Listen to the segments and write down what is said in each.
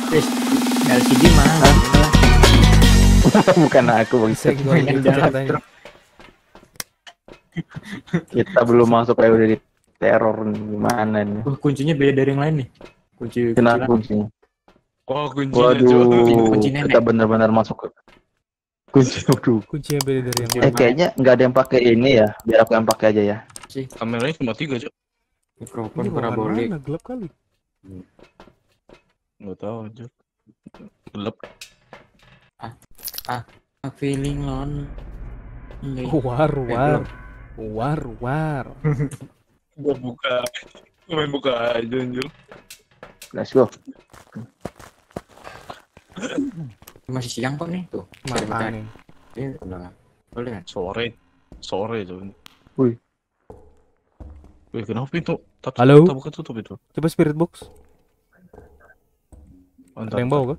Chris, LCD mana? Bukan aku bang. Senggol gitu katanya. Kita belum masuk kayak udah di teror nih. Gimana nih? Kuncinya beda dari yang lain nih. Kunci Kenapa kecilan. kuncinya? Oh, kuncinya Cok. Waduh, Kunci nenek. kita benar-benar masuk ke kunci. Waduh. Kuncinya beda dari yang Kunci lain. Kayaknya nggak ada yang pakai ini ya. Biar aku yang pakai aja ya. Kameranya cuma 3 Cok. Mikrofon Ini ruangan parabolik. mana? Gelap kali. Nggak tahu Cok. Gelap. A feeling lonely. War. Gua buka. Main buka aja anjir. Let's go. Masih siang kok nih tuh. Makanya. Ini udah boleh kan? Sore Cok. Wih. Wih, kenapa pintu? Halo? Tak buka tutup itu. Coba spirit box. Antar, Ada yang bawa kan?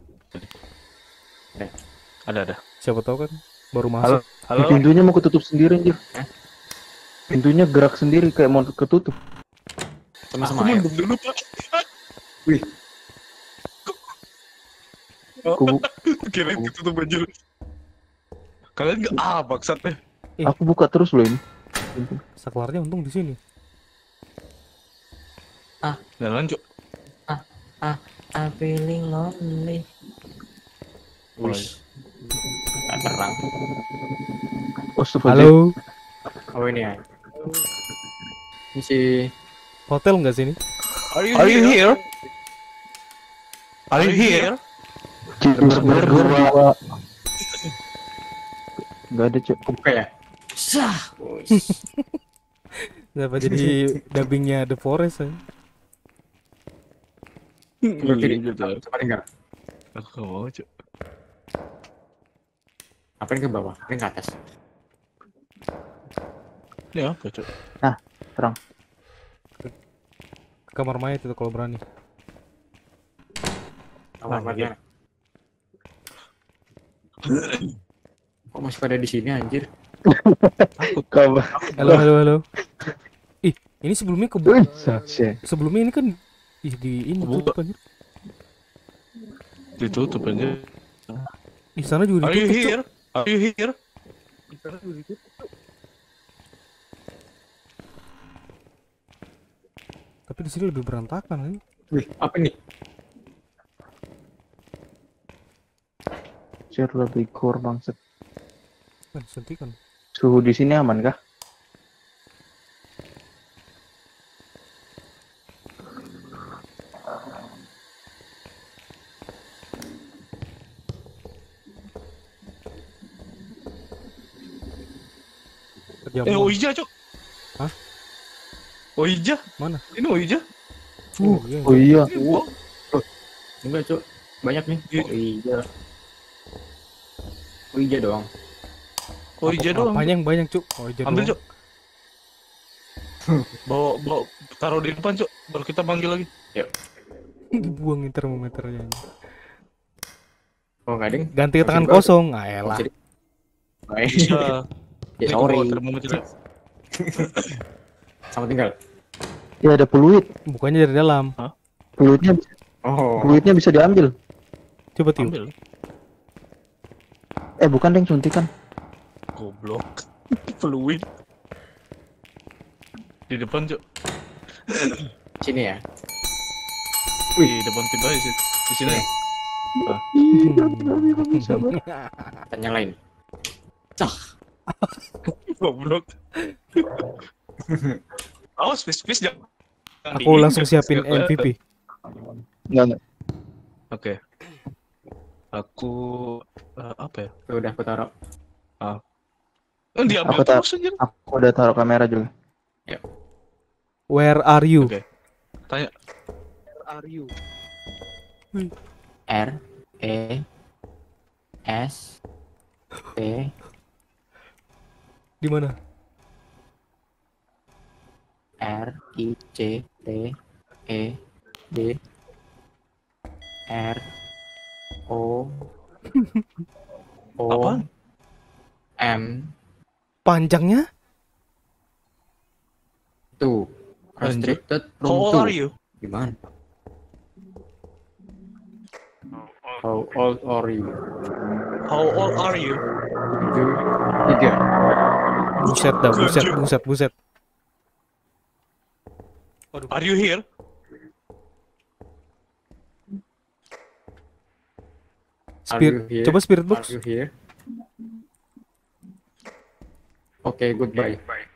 Ada. Siapa tahu kan baru masuk. Halo. Pintunya mau ketutup sendiri anjir. Hah? Pintunya gerak sendiri kayak mau ketutup. Sama-sama ayo. Mandem dulu Pak. Wih. Aku, Kirain ketutup anjir. Kalian nggak maksudnya? aku buka terus loh ini. Saklarnya untung di sini. Jalan Cok. A feeling lonely. Wih. Gak terang. Oh, Halo. Oh ini ya. Ini si Hotel nggak sini? Are you here? Are you here? Berdua. Gak ada cok. buka ya. Sah. Kenapa jadi dubbingnya The Forest ya? Kiri. Gitu. Coba tinggal. Aku nggak mau Cok. Apa yang ke bawah? Apa yang ke atas? Ini apa Cok? Terang. Ke kamar mayat itu kalau berani. Kamar Nah, mana? Kok masih pada di sini anjir? Kabar. Halo. Ih, ini sebelumnya sebelumnya ini kan di ini Kebuka. tutup anjir. Ditutup aja. Di sana juga Are you ditutup. Cuk. here? Are you here? Di sana juga ditutup. Tapi di sini lebih berantakan kan? Wih, apa nih? Share lebih core bangset. Kan suntikan. Suhu di sini aman kah? Kerja Oija Cok. Hah? Oija? Mana? Ini Oija? Iya. Oh iya. Wow. Enggak, Cuk. Banyak nih. Iya. Oh iya. Oh iya doang. Oija doang. Apanya yang banyak, Cuk? Oh, iya Ambil doang. Cok. Bawa taruh di depan Cok. Baru kita panggil lagi. Dibuangin termometernya. Oh, enggak ada. Ganti Masih tangan baru. kosong. Ah, elah. Jadi- Oh, iya. Bisa. Ya, Ini gua sorry. bawa termometer. Sama tinggal. Ya ada peluit. Bukannya dari dalam. Peluitnya Oh. peluitnya bisa diambil. Coba tiup. Ambil. Bukan deng suntikan. Goblok. Fluid. Di depan Cok. Sini ya. Di depan pintu aja sih. Di sini. Kita nyalain. Cah. Goblok. Awas, please jangan. Aku langsung siapin MVP. Enggak. Oke. Aku apa ya? Tuh, udah aku taruh. Diambil Aku terus aja. Aku udah taruh kamera juga. Where are you? Oke. Tanya. Where are you? R E S T Di mana? R I C T E D R O O Apaan? M Panjangnya? tuh restricted How room old 2. are you? Gimana? How old are you? How old are you? 3. Buset dah, buset. Are you here? Are you here? Coba spirit box. Are you here? Oke, goodbye.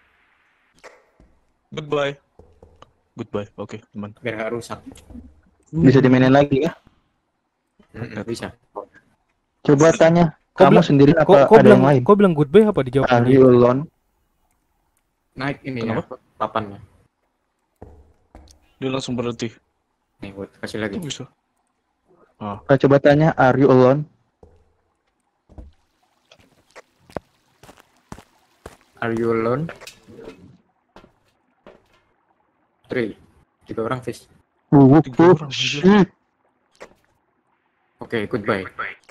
Goodbye. Oke, teman. Biar nggak rusak. Bisa dimainin lagi ya? Bisa. Coba tanya, Kok kamu bilang- sendiri Kok apa kok ada bilang yang lain? kok bilang goodbye apa dijawab Are dia? you alone? Naik ini ya, papannya. Dia langsung berhenti. Nih, buat kasih lagi. Itu bisa. Coba tanya, are you alone? Are you alone? 3. 3 orang, Fish. Tiga orang, anjir. Oke, goodbye.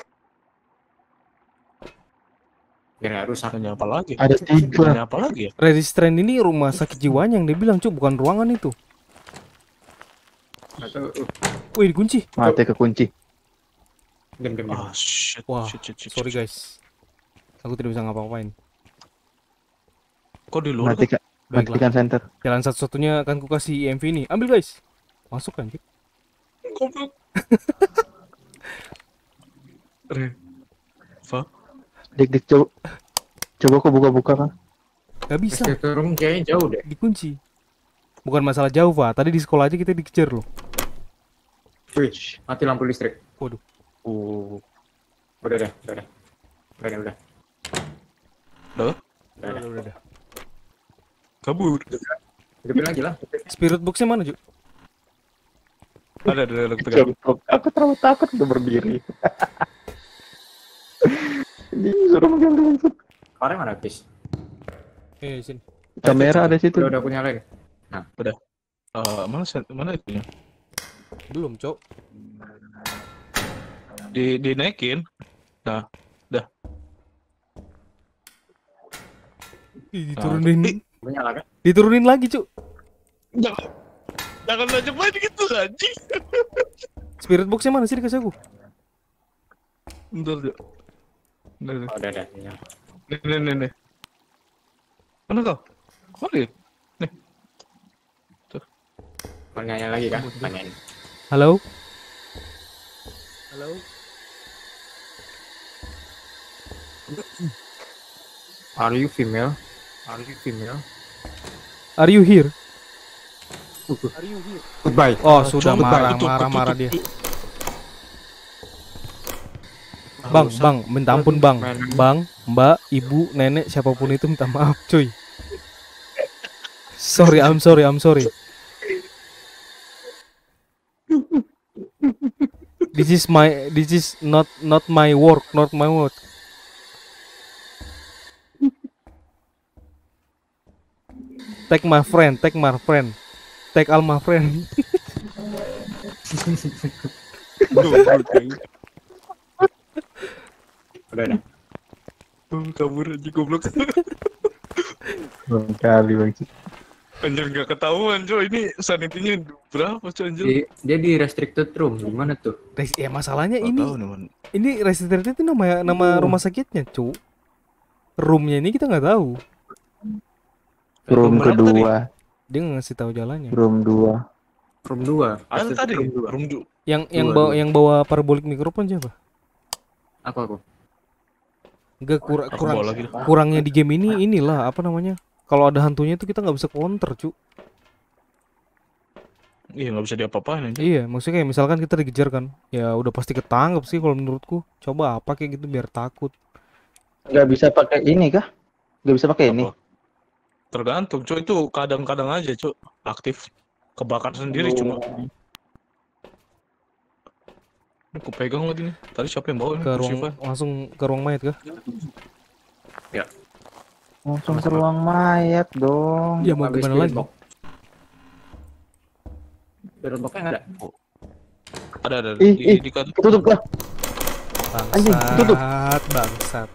Biar nggak rusak. Tanya apa lagi? Ada 3. Tanya apa lagi ya? Registrant ini rumah sakit jiwanya yang dia bilang, Cuk, bukan ruangan itu. Atau Wih, dikunci. Mati kekunci. diam. Ah, shit. Wah, Shit. sorry guys. Aku tidak bisa ngapa-ngapain. Kok di luar? Matikan, Baiklah. matikan center. Jalan satu-satunya akan ku kasih EMV ini. Ambil guys. Masuk kan, Cuk. Goblok. Dik, coba kok buka-buka kan? Gak bisa. Turun kayaknya jauh deh. Dikunci. Bukan masalah jauh, Pak. Tadi di sekolah aja kita dikejar loh. Wih, mati lampu listrik. Waduh. Udah. Udah? Udah. Kabur. Hidupin lagi lah. Spirit box-nya mana, Cuk? Ada pegang. Aku terlalu takut udah berdiri. Disuruh menggantung. Kemarin mana, Fish? Di sini. Kamera ada situ. Udah punya lagi. Mana itunya? Belum, Cok. Dinaikin. Nah, Diturunin. Punya lah kan? Diturunin lagi, Cuk. jangan aja main gitu anjing. Spirit box-nya mana sih dikasih aku? Bentar. Oh, udah. Nih. Mana kau? Mana dia? Mau nanya lagi kan? Tanyain. Halo? Are you female? Are you here? Goodbye. Oh, sudah Coba, marah dia. tutup. Bang, minta ampun, Bang. Bang, Mbak, Ibu, Nenek, siapapun itu minta maaf, cuy. I'm sorry. This is not my work. Take my friend. Take all my friend. Udah. Kabur aja goblok. Kali bang. Anjir nggak ketahuan coy, ini sanitinya berapa coy anjir? Dia di restricted room. Gimana tuh? Ya masalahnya Nggak ini tahu nih, Man. ini restricted itu nama rumah sakitnya, cu. Roomnya ini kita nggak tahu. Room berapa kedua. Dia nggak ngasih tahu jalannya. Room 2. Room 2. Ada tadi room 2. Yang bawa parabolic mikrofon siapa? Aku. Enggak Aku bawa lagi dah. kurangnya di game ini inilah apa namanya? Kalau ada hantunya itu kita nggak bisa counter, cu. Iya nggak bisa diapa-apain anjir. Iya, maksudnya kayak misalkan kita dikejar kan, ya udah pasti ketangkep sih kalau menurutku. Coba apa kayak gitu biar takut. Nggak bisa pakai ini kah? Nggak bisa pakai ini. Apa? Tergantung coy, itu kadang-kadang aja coy aktif. Kebakar sendiri cuma. Ini aku pegang lagi nih. Tadi siapa yang bawa ini? Ke ruang Siapa? langsung ke ruang mayat kah? Langsung ke ruang mayat dong. Ya mau Habis gimana spirit lagi? box. Spirit box-nya nggak ada. Ada. Ih, Di kantor. Tutup lah. Anjing, tutup. Bangsat.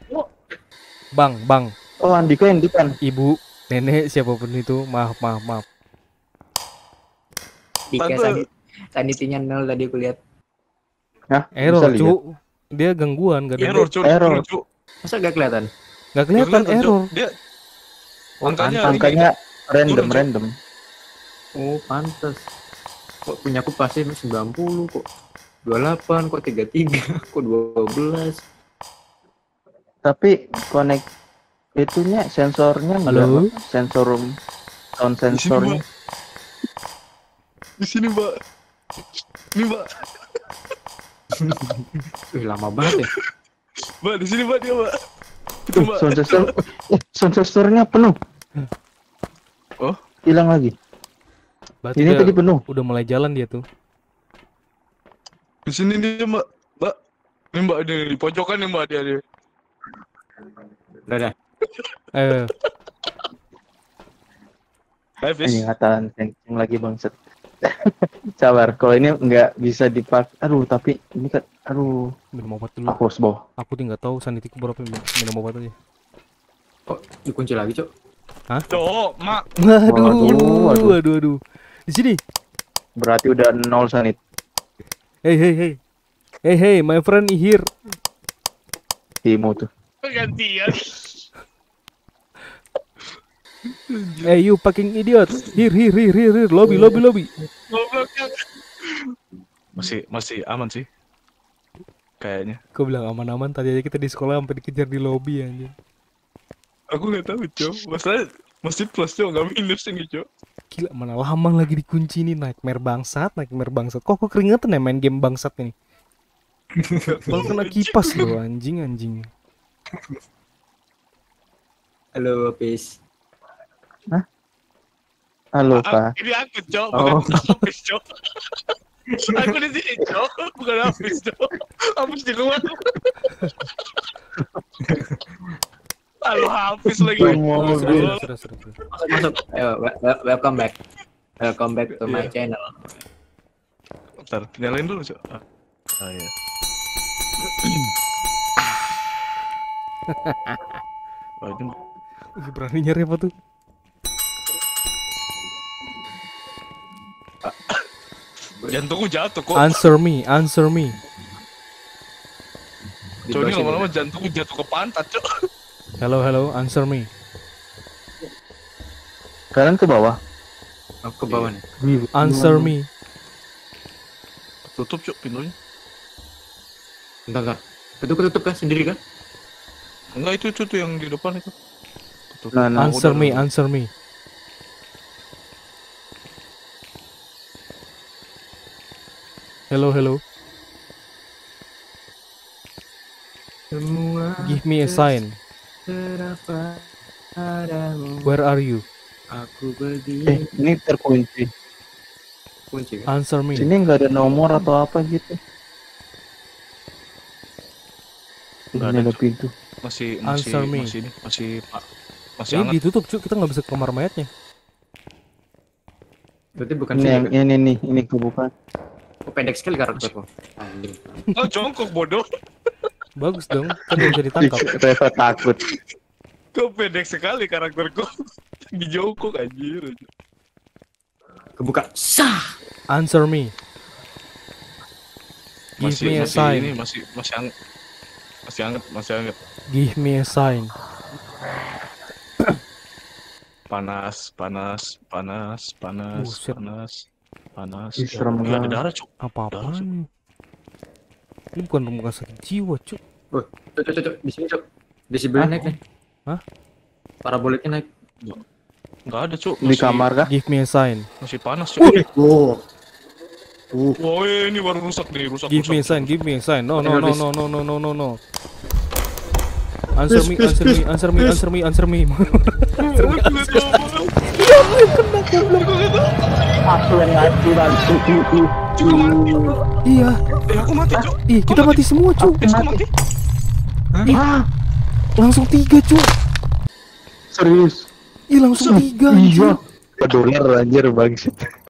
Bang, Oh, Andika yang depan. Ibu, Nenek, siapapun itu, maaf. Dika Tante. sanitinya 0 tadi aku lihat. Hah? Error, Bisa lihat? Cuk. Dia gangguan, gak ada Error, Cuk. Error. Cuk. Masa gak kelihatan? Gak kelihatan Cuk. error. Dia Oh, angkanya Angkanya random, Turun, Cuk. random. Oh, pantas. Kok punya aku pasti 90 kok. 28 kok 33 kok 12. Tapi connect itunya sensornya Halo? enggak, sensor sound sensornya. di sini, Mbak. Ini, Mbak. Wih, lama banget ya. Mbak, di sini, Mbak, dia, Mbak. Itu, Mbak. Sound sensornya penuh. Oh, Hilang lagi. Berarti Ini udah, tadi penuh. udah mulai jalan dia tuh. di sini dia, Mbak. Mbak. Ini, Mbak, di pojokan nih, Mbak, dia. Udah dah. Eh, Hai, Fis. Ini ngataan kenceng lagi bangset. Sabar, kalau ini nggak bisa dipakai. Aduh, tapi ini kan, aduh, minum obat dulu. aku harus bawa. Aku tuh nggak tahu sanitiku berapa, minum obat aja. Kok dikunci lagi, Cok? Cok, Mak. Waduh, Waduh. waduh. Di sini. Berarti udah 0 sanit. Hey, my friend here. Timo tuh. Gantian. Hey, you fucking idiot. Here, lobby. Masih aman sih. Kayaknya. Kau bilang aman-aman, tadi aja kita di sekolah sampai dikejar di lobby anjir. Aku nggak tahu, Cok. Masalah masih plus, Cok, nggak minus ini, Cok. Gila, mana lama lagi dikunci nih, nightmare bangsat. Kok aku keringetan ya main game bangsat ini. Kalau kena kipas loh, anjing. Halo, Pis. Halo, Pak. Ini aku, Cok, Oh. bukan Hafiz, Cok. Aku di sini, Cok, bukan Hafiz, Cok. Hafiz di luar. Halo, Hafiz lagi. Mau Sudah. Masuk. Ayo, welcome back. Welcome back to my channel. Bentar, nyalain dulu, Cok. Iya. Wah, ini Berani nyari apa tuh? jantungku jatuh kok. Answer me. Cok, ini lama-lama jantungku jatuh ke pantat, Cok. Hello, answer me. Kalian ke bawah. Aku ke bawah nih. Answer me. Tutup, Cok, pintunya. Bentar. Tutup kan sendiri kan? Enggak, itu tuh yang di depan itu. Tutup. Nah, Answer udah. me. Hello. Semua Give me a sign. terdapat padamu. Where are you? Aku berdiri. ini terkunci. Kunci kan? Answer me. Sini nggak ada nomor atau apa gitu. Nggak Ini ada, ada Cok. pintu. Masih Answer me. masih Ini hangat. ditutup, Cuk. Kita nggak bisa ke kamar mayatnya. Berarti bukan Ini sini yang kan? ini kebuka. Oh, pendek sekali karakterku. Anjing. Oh, jongkok bodoh. Bagus dong, kan nggak bisa ditangkap. Reva takut. Kok pendek sekali karakterku. Di jongkok, anjir. Kebuka. Sah. Answer me. Give me a sign. Ini masih hangat. Masih hangat. Give me a sign. Panas. Buset. Ih, serem Nggak ada banget. darah, Cok. Apa-apaan? Ini bukan rumah sakit jiwa, Cuk. Oh, cok. Di sini, Cok. Desibelnya naik nih. Hah? Paraboliknya naik. Nggak ada, Cok. Di kamar kah? Give me a sign. Masih panas, Cok. Oh. Wah, ini baru rusak nih, rusak. Give me a sign. No. Answer me. Aku yang ngaji langsung. Iya. Aku mati, Cok. Ih, kita mati semua, Cuk. Aku mati. Langsung 3, Cuk. Serius? Ih, langsung 3. Iya. $1 anjir bangsit.